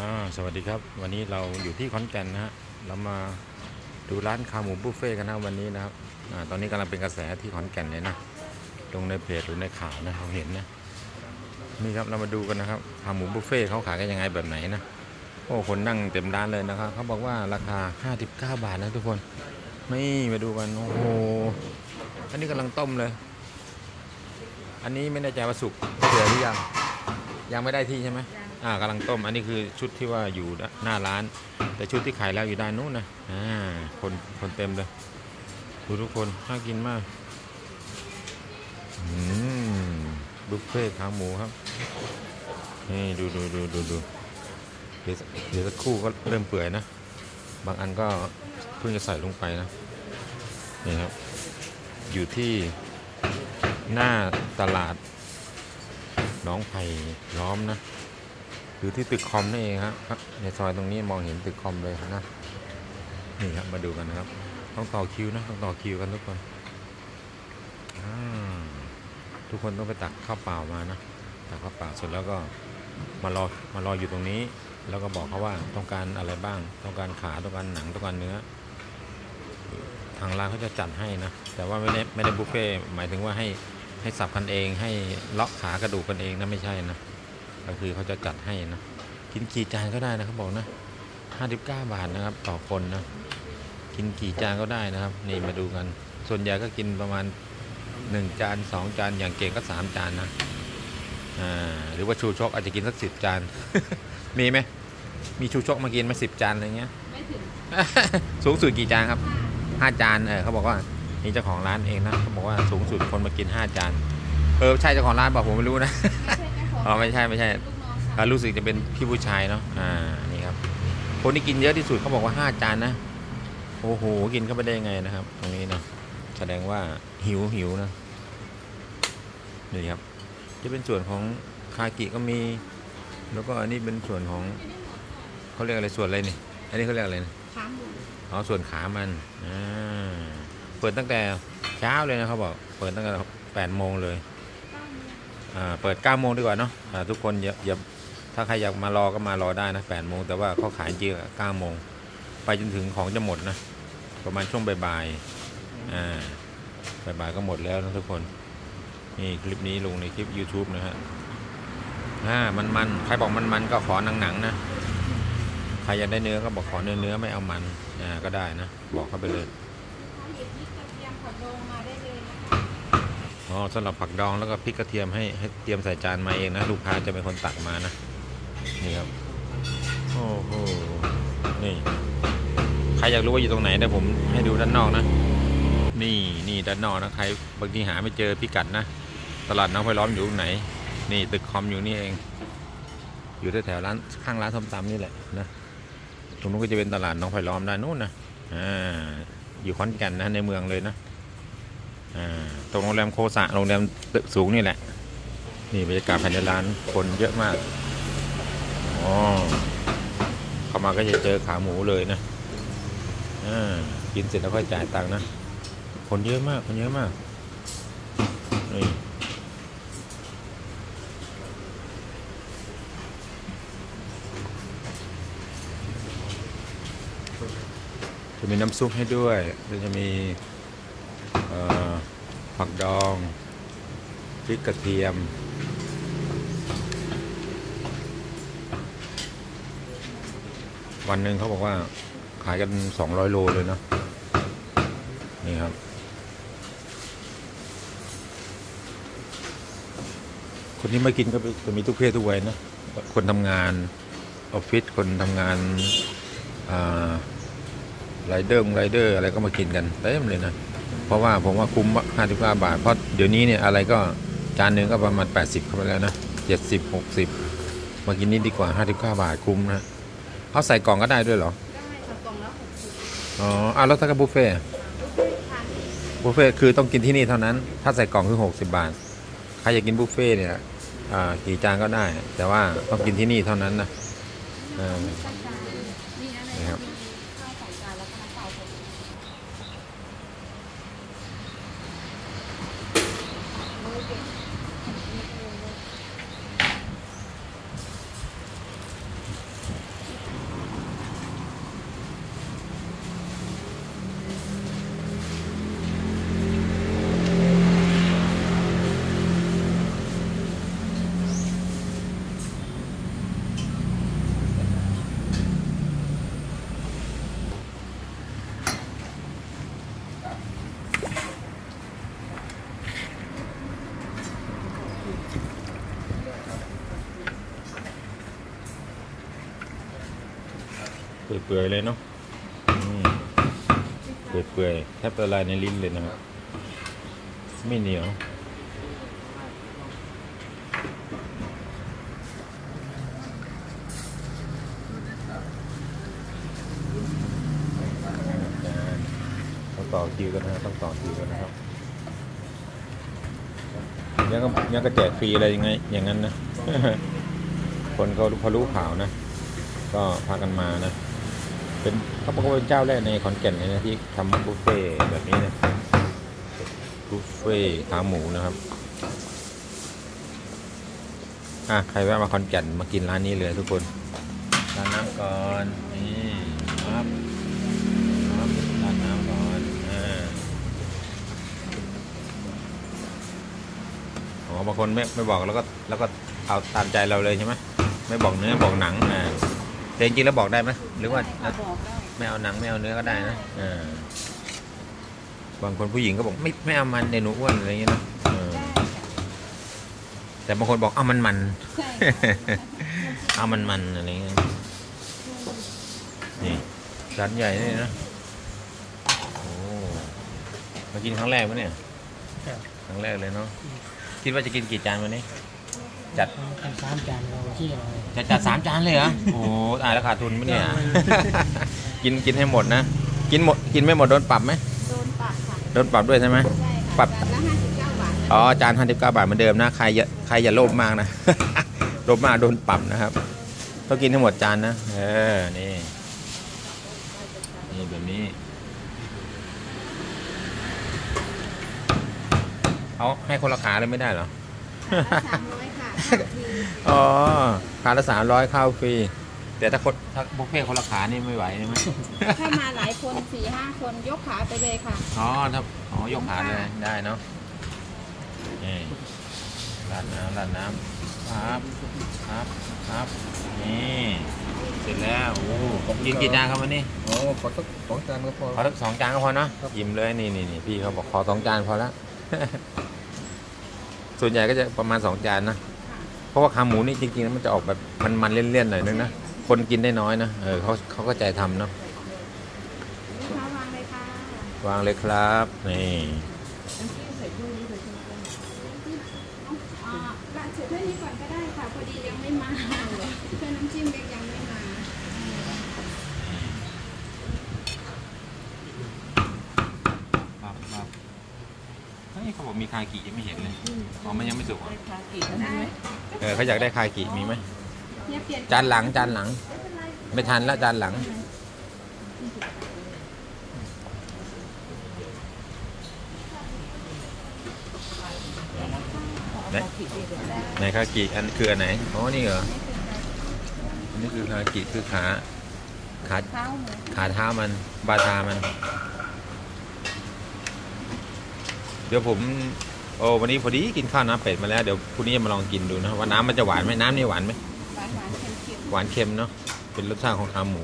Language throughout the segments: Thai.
สวัสดีครับวันนี้เราอยู่ที่ขอนแก่นนะฮะเรามาดูร้านขาหมูบุฟเฟ่กันนะวันนี้นะครับตอนนี้กำลังเป็นกระแสที่ขอนแก่นเลยนะลงในเพจหรือในข่าวนะเราเห็นนะนี่ครับเรามาดูกันนะครับขาหมูบุฟเฟ่เขาขายกันยังไงแบบไหนนะโอ้คนนั่งเต็มร้านเลยนะครับเขาบอกว่าราคา59 บาทนะทุกคนไม่มาดูกันโอ้โหอันนี้กำลังต้มเลยอันนี้ไม่แน่ใจว่าสุกเดือดหรือยังไม่ได้ที่ใช่ไหมกำลังต้มอันนี้คือชุดที่ว่าอยู่หน้าร้านแต่ชุดที่ขายแล้วอยู่ด้านนู้นนะคนเต็มเลยดูทุกคนน่ากินมากบุฟเฟ่ขาหมูครับนี่ดูเดี๋ยวสักครู่ก็เริ่มเปื่อยนะบางอันก็เพิ่งจะใส่ลงไปนะนี่ครับอยู่ที่หน้าตลาดหนองไผ่ล้อมนะอยู่ที่ตึกคอมนี่เองครับในซอยตรงนี้มองเห็นตึกคอมเลยนะนี่ครับมาดูกันนะครับต้องต่อคิวนะต้องต่อคิวกันทุกคนทุกคนต้องไปตักข้าวเปล่ามานะตักข้าวเปล่าเสร็จแล้วก็มารออยู่ตรงนี้แล้วก็บอกเขาว่าต้องการอะไรบ้างต้องการขาต้องการหนังต้องการเนื้อทางร้านเขาจะจัดให้นะแต่ว่าไม่ได้บุฟเฟ่หมายถึงว่าให้สับกันเองให้เลาะขากระดูกกันเองนะไม่ใช่นะก็คือเขาจะจัดให้นะกินกี่จานก็ได้นะเขาบอกนะ59 บาทนะครับต่อคนนะกินกี่จานก็ได้นะครับนี่มาดูกันส่วนใหญ่ก็กินประมาณ1 จาน 2 จานอย่างเก่งก็3 จานนะหรือว่าชูชกอาจจะกินสัก10 จาน มีไหมมีชูชกมากินไหม10 จานอะไรเงี้ยไม่ถึง สูงสุดกี่จานครับ5 จานเขาบอกว่านี่เจ้าของร้านเองนะเขาบอกว่าสูงสุดคนมากิน5 จานใช่เจ้าของร้านบอกผมไม่รู้นะไม่ใช่รู้สึกจะเป็นพี่ผู้ชายเนาะนี่ครับคนที่กินเยอะที่สุดเขาบอกว่า5 จานนะโอ้โหกินเข้าไปได้ยังไงนะครับตรงนี้นะแสดงว่าหิวนะนี่ครับจะเป็นส่วนของคากิก็มีแล้วก็อันนี้เป็นส่วนของเขาเรียกอะไรส่วนอะไรนี่อันนี้เขาเรียกอะไรนะขาหมูส่วนขามันเปิดตั้งแต่เช้าเลยนะเขาบอกเปิดตั้งแต่8 โมงเลยเปิด9 โมงดีกว่าเนาะทุกคนอย่าถ้าใครอยากมารอก็มารอได้นะ8 โมงแต่ว่าเขาขายจริง9 โมงไปจนถึงของจะหมดนะประมาณช่วงบ่ายก็หมดแล้วนะทุกคนนี่คลิปนี้ลงในคลิป YouTube นะฮะมันใครบอกมันก็ขอหนังนะใครอยากได้เนื้อก็บอกขอเนื้อไม่เอามันก็ได้นะบอกเข้าไปเลยสำหรับผักดองแล้วก็พริกกระเทียมให้เตรียมใส่จานมาเองนะลูกค้าจะเป็นคนตักมานะนี่ครับโอ้โหนี่ใครอยากรู้ว่าอยู่ตรงไหนเดี๋ยวผมให้ดูด้านนอกนะนี่ด้านนอกนะใครบางทีหาไม่เจอพิกัดนะตลาดน้องไผ่ล้อมอยู่ตรงไหนนี่ตึกคอมอยู่นี่เองอยู่แถวร้านข้างร้านส้มตำนี่แหละนะตรงนู้นก็จะเป็นตลาดน้องไผ่ล้อมด้านนู้นนะอยู่ขอนแก่นนะในเมืองเลยนะตรงโรงแรมโคสะโรงแรมตึกสูงนี่แหละนี่บรรยากาศภายในร้านคนเยอะมากเข้ามาก็จะเจอขาหมูเลยนะกินเสร็จแล้วค่อยจ่ายตังค์นะคนเยอะมากนี่จะมีน้ำซุปให้ด้วยจะมีผักดองพริกกระเทียมวันหนึ่งเขาบอกว่าขายกัน200 โลเลยเนาะนี่ครับคนที่มากินก็จะมีทุกเพศทุกวัยนะคนทำงานออฟฟิศคนทำงานไรเดอร์อะไรก็มากินกันเต็มเลยนะเพราะว่าผมว่าคุ้ม59 บาทเพราะเดี๋ยวนี้เนี่ยอะไรก็จานหนึ่งก็ประมาณ80เข้าไปแล้วนะ70 60มากินนี่ดีกว่า59 บาทคุ้มนะเขาใส่กล่องก็ได้ด้วยเหรอได้ใส่กล่องแล้ว60แล้วถ้ากับบุฟเฟ่คือต้องกินที่นี่เท่านั้นถ้าใส่กล่องคือ60 บาทใครอยากกินบุฟเฟ่เนี่ยกี่จานก็ได้แต่ว่าต้องกินที่นี่เท่านั้นนะนี่ครับเปื่อยๆเลยเนาะเปื่อยๆแทบละลายในลิ้นเลยนะครับไม่เหนียวต้องต่อคิวกันนะต้องต่อคิวกันนะครับยังก็แจกฟรีอะไรยังไงอย่างนั้นนะ คนเขาพอรู้ข่าวนะก็พากันมานะเขาบอกว่าเป็นเจ้าแรกในขอนแก่นเลยนะที่ทำบุฟเฟ่แบบนี้นะบุฟเฟ่ขาหมูนะครับใครแวะมาขอนแก่นมากินร้านนี้เลยทุกคนทานน้ำก่อนนี่ครับทานน้ำก่อนบางคนไม่บอกแล้วก็เอาตามใจเราเลยใช่ไหมไม่บอกเนื้อบอกหนังแต่จริงๆแล้วบอกได้ไหมหรือว่าไม่เอาหนังไม่เอาเนื้อก็ได้นะบางคนผู้หญิงก็บอกไม่เอามันเดี๋ยวหนูอ้วนอะไรอย่างเงี้ยนะแต่บางคนบอกเอามันเอามันอะไรเงี้ยนี่ร้านใหญ่นี่นะโอ้มากินครั้งแรกมั้ยเนี่ยครั้งแรกเลยเนาะคิดว่าจะกินกี่จานวันนี้จัด 3 จานเราที่อะไรจัด3 จานเลยเหรอโอ้ตายแล้วขาดทุนมั้ยเนี่ยกินให้หมดนะกินไม่หมดโดนปรับไหมโดนปรับค่ะโดนปรับด้วยใช่ไหมปรับจานละ59 บาทอ๋อจาน59 บาทเหมือนเดิมนะใครอย่าโลภมากนะ โลภมากโดนปรับนะครับต้องกินให้หมดจานนะนี่แบบนี้เอาให้คนละขาเลยไม่ได้เหรอ 300ค่ะอ๋อขาละ300ข้าวฟรีแต่ถ้าบุฟเฟ่คนละขานี่ไม่ไหวใช่ไหมถ้ามาหลายคน 4-5 คนยกขาไปเลยค่ะยกขาเลยได้เนาะนี่ราดน้ำครับนี่เสร็จแล้วโอ้กินกี่จานครับวันนี้ขอสัก2 จานก็พอขอสัก2 จานก็พอเนาะยิ้มเลยนี่พี่เขาบอกขอ2 จานพอแล้วส่วนใหญ่ก็จะประมาณ2 จานนะเพราะว่าขาหมูนี่จริงๆแล้วมันจะออกแบบมันเลี่ยนๆหน่อยนึงนะคนกินได้น้อยนะเขาก็ใจทำเนาะวางเลยครับนี่เสร็จเท่านี้ก่อนก็ได้ค่ะพอดียังไม่มาเพื่อนน้ำจิ้มเล็กยังไม่มาเขาบอกมีคากิยังไม่เห็นเลยมันยังไม่สุกคากิได้เขาอยากได้คากิมีไหมจานหลังไม่ทันแล้วจานหลังไหนคากิอันคืออันไหนนี่เหรอนี่คือคากิคือขาเท้ามันบาทามันเดี๋ยวผมวันนี้พอดีกินข้าวน้ำเป็ดมาแล้วเดี๋ยวพรุ่งนี้มาลองกินดูนะว่าน้ำมันจะหวานไหมน้ำนี่หวานไหมหวานเค็มเนาะเป็นรสชาติของขาหมู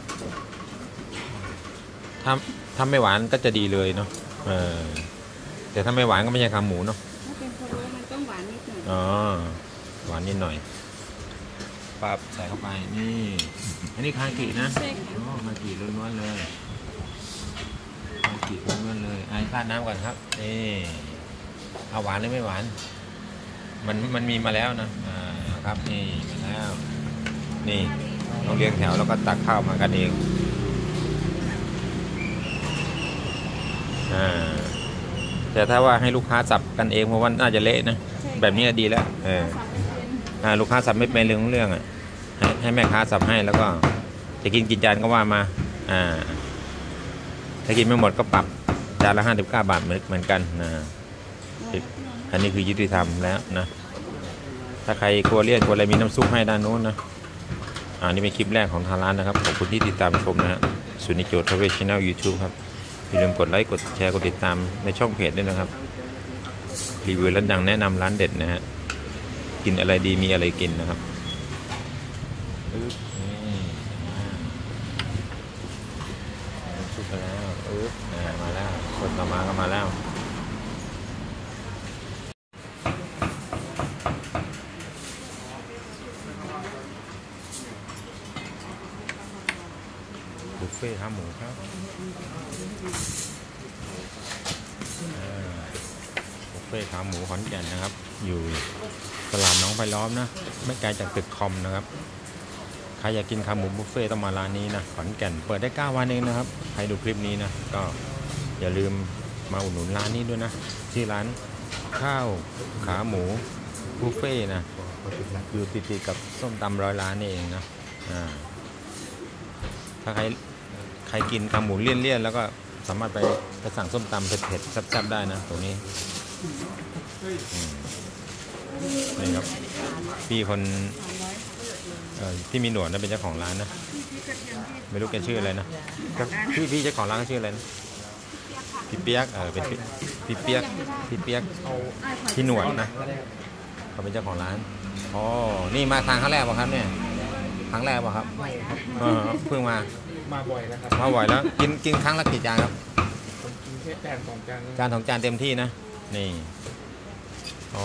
ถ้าไม่หวานก็จะดีเลยเนาะแต่ถ้าไม่หวานก็ไม่ใช่ขาหมูเนาะถ้าเป็นพะโล้มันต้องหวานนิดหน่อยหวานนิดหน่อยปั๊บใส่เข้าไปนี่อันนี้คากินะคากิล้วนๆเลยคากิล้วนๆเลยราดน้ำก่อนครับนี่เอาหวานหรือไม่หวานมันมีมาแล้วนะครับนี่มาแล้วนี่ต้องเรียงแถวแล้วก็ตักข้าวมากันเองแต่ถ้าว่าให้ลูกค้าสับกันเองเพราะว่าน่าจะเละนะแบบนี้ดีแล้วลูกค้าสับไม่เป็นเรื่องให้แม่ค้าสับให้แล้วก็จะกินกี่จานก็ว่ามาถ้ากินไม่หมดก็ปรับจานละ59 บาทเหมือนกันนะอันนี้คือยุติธรรมแล้วนะถ้าใครกลัวเลี่ยนกลัวอะไรมีน้ำซุปให้ด้านโน้นนะนี่เป็นคลิปแรกของทางร้านนะครับขอบคุณที่ติดตามชมนะฮะสุนิโจทเวชแนล YouTube ครับอย่าลืมกดไลค์กดแชร์กดติดตามในช่องเพจด้วยนะครับรีวิวร้านดังแนะนำร้านเด็ดนะฮะกินอะไรดีมีอะไรกินนะครับซุปมาแล้วมาแล้วคนมาก็มาแล้วบุฟเฟ่ขาหมูครับบุฟเฟ่ขาหมูขอนแก่นนะครับ อยู่ตลาดหนองไผ่ล้อมนะไม่ไกลจากตึกคอมนะครับใครอยากกินขาหมูบุฟเฟ่ต้องมาร้านนี้นะขอนแก่นเปิดได้9 วันเองนะครับใครดูคลิปนี้นะก็อย่าลืมมาอุดหนุนร้านนี้ด้วยนะชื่อร้านข้าวขาหมูบุฟเฟ่นะอยู่ติดกับส้มตำ100 ล้านนี่เองนะถ้าใครกินขาหมูเลี่ยนๆแล้วก็สามารถไปสั่งส้มตำเผ็ดๆแซ่บๆได้นะตรงนี้นี่ครับพี่คนที่มีหนวดนะเป็นเจ้าของร้านนะไม่รู้แกชื่ออะไรนะพี่เจ้าของร้านชื่ออะไรนะพี่เปียกเป็นพี่เปียกพี่หนวดนะเขาเป็นเจ้าของร้านอ๋อนี่มาทางครั้งแรกป่ะครับเนี่ยครั้งแรกป่ะครับเพิ่งมาบ่อยแล้วครับมาบ่อยแล้วกินครั้งละกี่จานครับผมกินแค่จาน2 จานจาน2 จานเต็มที่นะนี่อ๋อ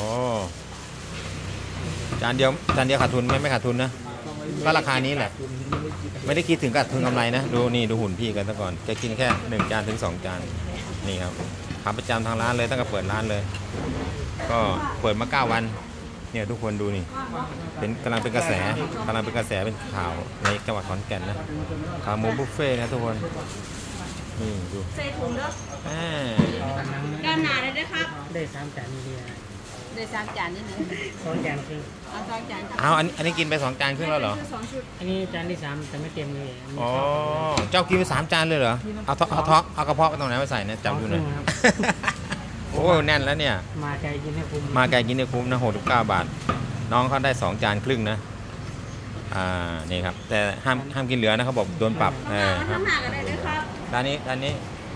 จานเดียวขาดทุนไม่ขาดทุนนะก็ราคานี้แหละไม่ได้คิดถึงขาดทุนกำไรนะดูหุ่นพี่กันซะก่อนแกกินแค่1 จานถึง2 จานนี่ครับขาประจำทางร้านเลยตั้งแต่เปิดร้านเลยก็เปิดมา9 วันเนี่ยทุกคนดูนี่กำลังเป็นกระแสเป็นข่าวในจังหวัดขอนแก่นนะขาหมูบุฟเฟ่นะทุกคนนี่ดูใส่ถุงเด้อด้านหน้าเลยนะครับได้3 จานนี่ได้3 จานนี่นะ 2 จานครึ่ง 2 จานอันนี้กินไป2 จานครึ่งแล้วเหรออันนี้จานที่3แต่ไม่เต็มเลยอ๋อเจ้ากินไป3 จานเลยเหรอเอากระเพาะไปตรงไหนมาใส่เนี่ยจับดูหน่อยโอ้แน่นแล้วเนี่ยมาไกลกินให้คุ้มนะ69 บาทน้องเขาได้2 จานครึ่งนะนี่ครับแต่ห้ามกินเหลือนะเขาบอกโดนปรับข้างหน้าก็ได้เลยครับด้านนี้นี่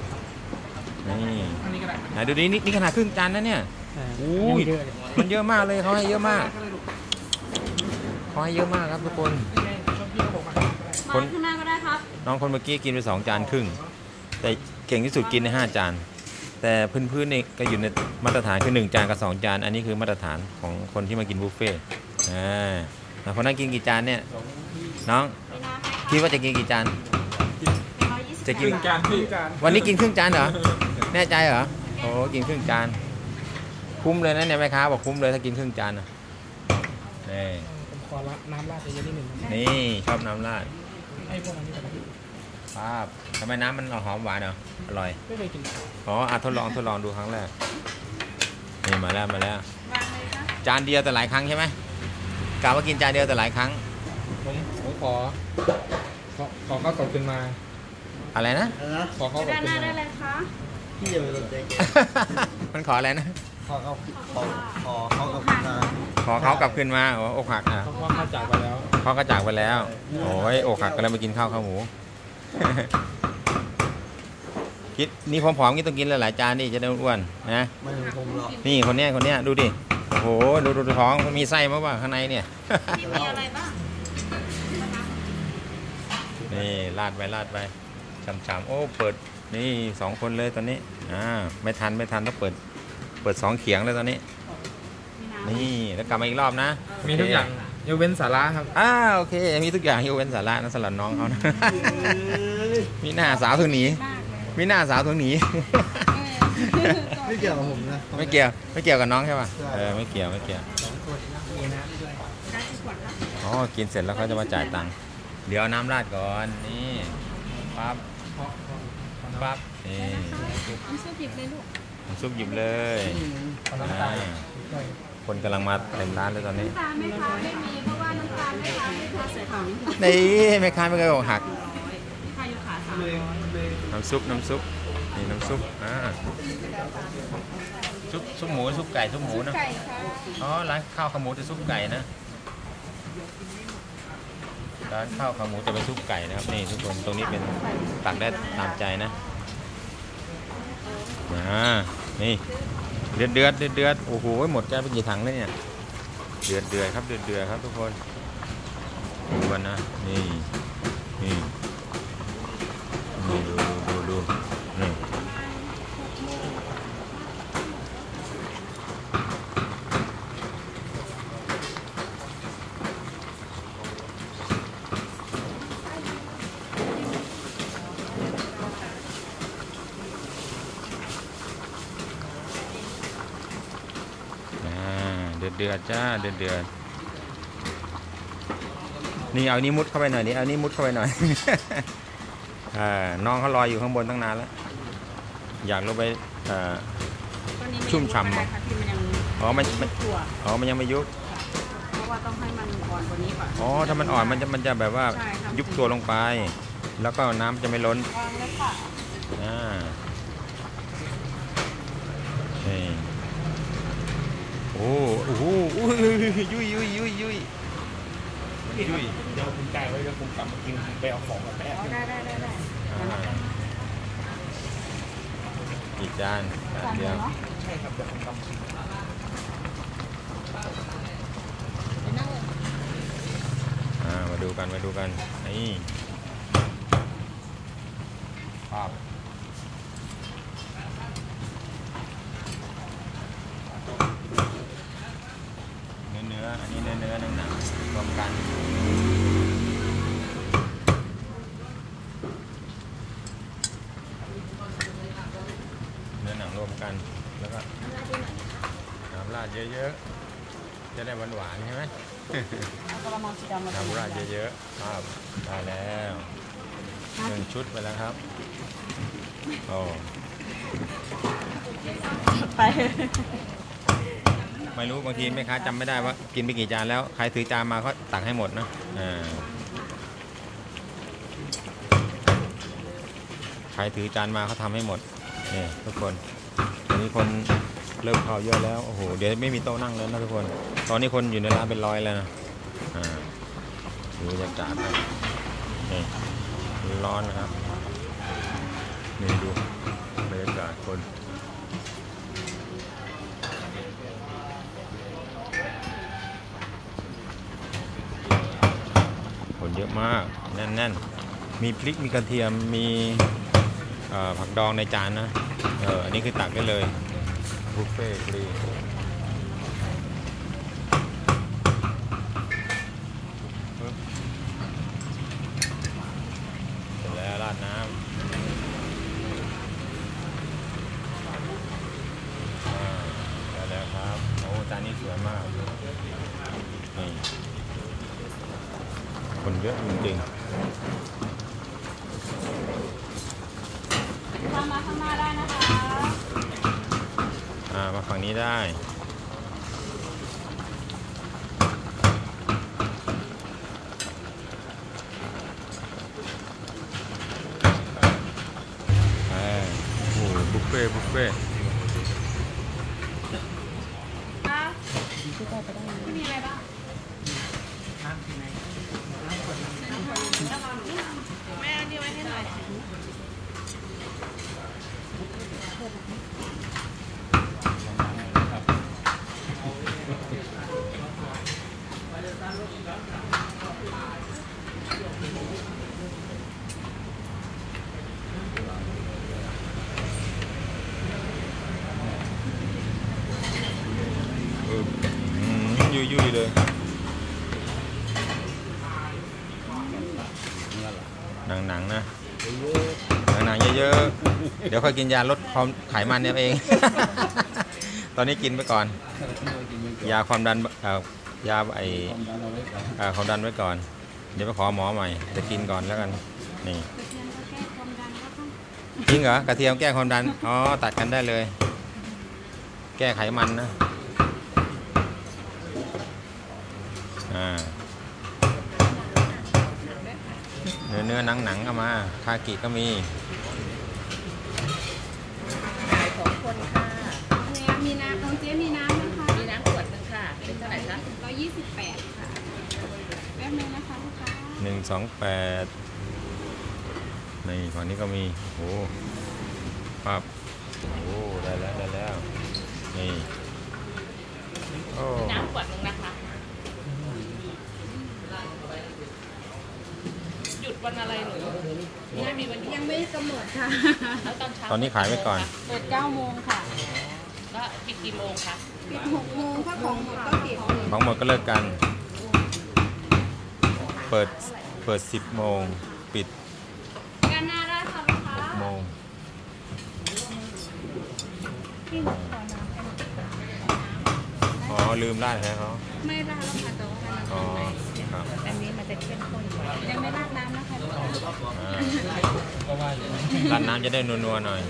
ไหนดูนี่ขนาดครึ่งจานนะเนี่ยอุ้ยมันเยอะมากเลยเขาให้เยอะมากครับทุกคนข้างหน้าก็ได้ครับน้องคนเมื่อกี้กินไป2 จานครึ่งแต่เก่งที่สุดกินใน5 จานแต่พื้นๆนี่ก็อยู่ในมาตรฐานคือ1 จานกับ2 จานอันนี้คือมาตรฐานของคนที่มากินบุฟเฟ่คนนั้นกินกี่จานเนี่ยน้องคิดว่าจะกินกี่จานจะกินจานวันนี้กินครึ่งจานเหรอแน่ใจเหรอโอ้กินครึ่งจานคุ้มเลยนะเนี่ยแม่ค้าบอกคุ้มเลยถ้ากินครึ่งจานนะนี่ผมขอน้ำราดเยอะนิดหนึ่งนี่ชอบน้ำราดครับทำไมน้ำมันหอมหวานเหรออร่อยไม่เคยกินอ๋อทดลองดูครั้งแรกนี่มาแล้วจานเดียวแต่หลายครั้งใช่ไหมกะว่ากินจานเดียวแต่หลายครั้งผมขอเขากลับขึ้นมาอะไรนะขอเขากลับขึ้นมาได้เลยคะพี่อย่าไปสนใจมันขออะไรนะขอเขากลับขึ้นมาขอเขากลับขึ้นมาโอ้อกหักเพราะเขาจากไปแล้วโอ้ยอกหักก็เลยมากินข้าวขาหมูคิดนี่ผอมๆนี่ต้องกินหลายๆจานนี่จะได้อ้วนนะไม่ผมหรอกนี่คนเนี้ยดูดิโอ้โหดูท้องมันมีไส้มั้ยวะข้างในเนี่ยมีอะไรบ้างนี่ราดไปฉ่ำๆโอ้เปิดนี่2 คนเลยตอนนี้ไม่ทันต้องเปิด2 เขียงเลยตอนนี้นี่แล้วกลับมาอีกรอบนะมีทุกอย่างยกเว้นสาระครับโอเคมีทุกอย่างยกเว้นสาระนะสำหรับน้องเขานะมีหน้าสาวถึงหนีไม่เกี่ยวกับผมนะไม่เกี่ยวกับน้องใช่ป่ะไม่เกี่ยวอ๋อกินเสร็จแล้วเขาจะมาจ่ายตังค์เดี๋ยวน้ำราดก่อนนี่ปั๊บนี่ซุปหยิบเลยลูกซุปหยิบเลยคนกำลังมาเต็มร้านเลยตอนนี้น้ำตาลไม่มีเพราะว่าน้ำตาลไม่ใส่ของนี่ไม่ค้าไม่เคยอกหักค่าอยู่ขา300 น้ำซุปนี่น้ำซุปซุปหมูซุปไก่ซุปหมูนะอ๋อร้านข้าวขาหมูจะซุปไก่นะร้านข้าวขาหมูจะเป็นซุปไก่นะครับนี่ทุกคนตรงนี้เป็นตักได้ตามใจนะนี่เดือดโอ้โหหมดแก้วไปกี่ถังเลยเนี่ยเดือดครับทุกคนดูกันนะนี่ดูนี่เดือดจ้าเดือดนี่เอานี้มุดเข้าไปหน่อยนี่เอานี้มุดเข้าไปหน่อย น้องเขารออยู่ข้างบนตั้งนานแล้วอยากลงไปชุ่มฉ่ำ อ๋อมันยังไม่ยุบเพราะว่าต้องให้มันอ่อนกว่านี้ก่อนอ๋อถ้ามันอ่อนมันจะแบบว่ายุบตัวลงไปแล้วก็น้ำจะไม่ล้นวางเลยค่ะโอ้โหยุยเดี๋ยวผมจ่ายไว้เดี๋ยวผมกลับมากินไปเอาของมาแป๊บได้อีกจานเดียวใช่ครับเดี๋ยวผมทำมาดูกันนี่ครับเนื้ออันนี้เนื้อหนังรวมกันเนื้อหนังรวมกันแล้วก็น้ำราดเยอะๆจะได้หวานๆใช่ไหมน้ำราดเยอะๆครับได้แล้ว1 ชุดไปแล้วครับโอ้ไปไม่รู้บางทีแม่ค้าจำไม่ได้ว่ากินไปกี่จานแล้วใครถือจานมาก็ตักให้หมดนะใครถือจานมาเขาทำให้หมดนี่ทุกคนตอนนี้คนเริ่มเข้าเยอะแล้วโอ้โหเดี๋ยวไม่มีโต๊ะนั่งแล้วนะทุกคนตอนนี้คนอยู่ในร้านเป็น100แล้วนะดูบรรยากาศนะนี่ร้อนนะครับนี่ดูบรรยากาศคนเยอะมากแน่นมีพริกมีกระเทียมมีผักดองในจานนะอันนี้คือตักได้เลยบุฟเฟ่ฟรีเสร็จแล้วราดน้ำได้แล้วครับโอ้จานนี้สวยมากนี่คนเยอะจริงๆมาข้างหน้าได้นะคะมาฝั่งนี้ได้โอ้บุฟเฟ่มีอะไรบ้างแม่นี่ไว้ให้หน่อยยุ่ยเลยหนังนะหนังเยอะๆเดี๋ยวค่อยกินยาลดความไขมันเนี่ยเอง ตอนนี้กินไปก่อนยาความดันยาความดันไว้ก่อนเดี๋ยวไปขอหมอใหม่จะกินก่อนแล้วกันนี่จริงเหรอกระเทียมแก้ความดันอ๋อตัดกันได้เลยแก้ไขมันนะเนื้อหนังก็มาคากิก็มี 2 คนค่ะมีน้ำของเจ๊มีน้ำนะคะมีน้ำขวดนึงค่ะเป็นเท่าไหร่คะ 128ค่ะแป๊บนึงนะคะลูกค้า 128นี่ฝั่งนี้ก็มีโอ้ปั๊บโอ้ได้แล้วนี่โอ้น้ำขวดนึงนะคะหยุดวันอะไรหนูไม่มีวันหยุดยังไม่กำหนดค่ะแล้วตอนเช้าตอนนี้ขายไว้ก่อนเปิด9 โมงค่ะแล้วปิดกี่โมงคะปิด6 โมงถ้าของหมดก็ปิดของหมดก็เลิกกันเปิด10 โมงปิดกันหน้าได้ค่ะลูกค้า 6 โมงกินขอน้ำอ๋อลืมราดแท้เขาไม่ราดแล้วค่ะแต่ว่ามันอ๋อข้างในครับอันนี้มันจะเข้มข้นกว่ายังไม่ราดน้ำนะคะอ่าก็ว่าอยู่ราดน้ำจะได้นัวๆหน่อย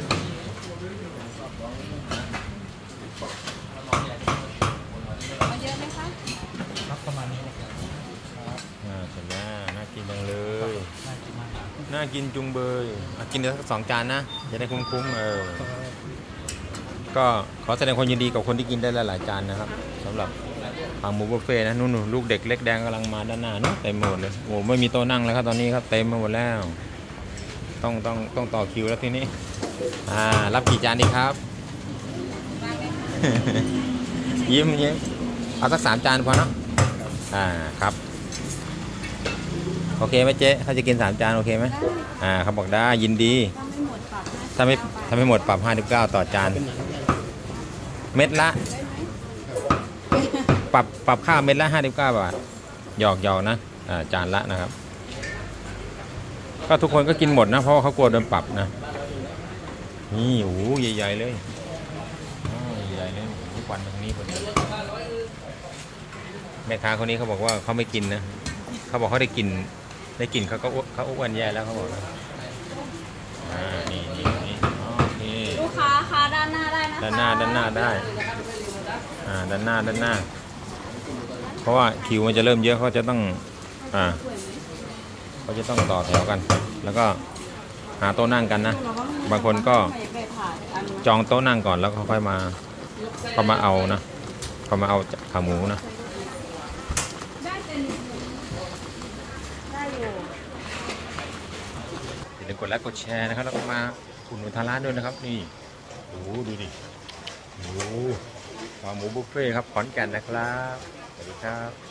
เอาเยอะไหมคะครับประมาณนี้ครับเสร็จแล้วน่ากินจังเลยน่ากินมากครับน่ากินจุงเบยกินได้สัก2 จานนะ จะได้คุ้มก็ขอแสดงความยินดีกับคนที่กินได้หลายๆจานนะครับสำหรับขาหมูบุฟเฟ่ต์นะนู่นๆลูกเด็กเล็กแดงกำลังมาด้านหน้านู้นเต็มหมดเลยโอ้ไม่มีโต๊ะนั่งแล้วครับตอนนี้ครับเต็มมาหมดแล้ว ต้องต่อคิวแล้วทีนี้รับกี่จานดีครับ ยิ้มเอาสัก3 จานพอเนาะครับโอเคไหมเจ๊เขาจะกิน3 จานโอเคไหมเขาบอกได้ยินดีถ้าไม่หมดปรับถ้าไม่หมดปรับ59ต่อจานเม็ดละปรับค่าเม็ดละ59 บาทหยอกนะจานละนะครับก็ทุกคนก็กินหมดนะเพราะว่าเขากลัวโดนปรับนะนี่โอ้โหใหญ่ๆเลยใหญ่ๆเลยทุกวันตรงนี้คนแม่ค้าคนนี้เขาบอกว่าเขาไม่กินนะเขาบอกเขาได้กินเขาอ้วนแย่แล้วเขาบอกนะนี่โอเคลูกค้าคะด้านหน้าได้นะคะด้านหน้าได้ด้านหน้าเพราะว่าคิวมันจะเริ่มเยอะเขาจะต้องเขาจะต้องต่อแถวกัน แล้วก็หาโต๊ะนั่งกันนะบางคนก็จองโต๊ะนั่งก่อนแล้วก็ค่อยมาเอานะเขามาเอาขาหมูนะได้อยู่อย่าลืมกดไลค์กดแชร์นะครับแล้วก็มาอุดหนุนทางร้านด้วยนะครับนี่โอ้ดูดิโอ้ขาหมูบุฟเฟ่ครับขอนแก่นนะครับสวัสดีครับ